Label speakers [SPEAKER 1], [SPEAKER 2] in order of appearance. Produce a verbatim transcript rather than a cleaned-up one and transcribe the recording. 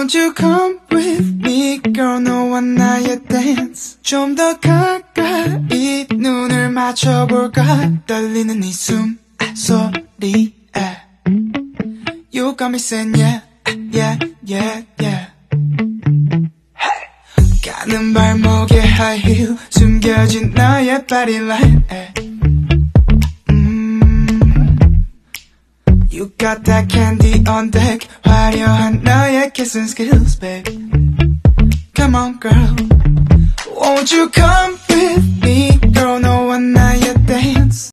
[SPEAKER 1] Won't you come with me, girl, 너와 나의 dance. 좀 더 가까이 눈을 맞춰볼까. 떨리는 이 숨소리에 You got me saying yeah, yeah, yeah, yeah. 가는 발목에 high heel 숨겨진 너의 body line. mm. You got that candy on deck 화려한 너의 kissing skills, babe. Come on, girl. Won't you come with me, girl? No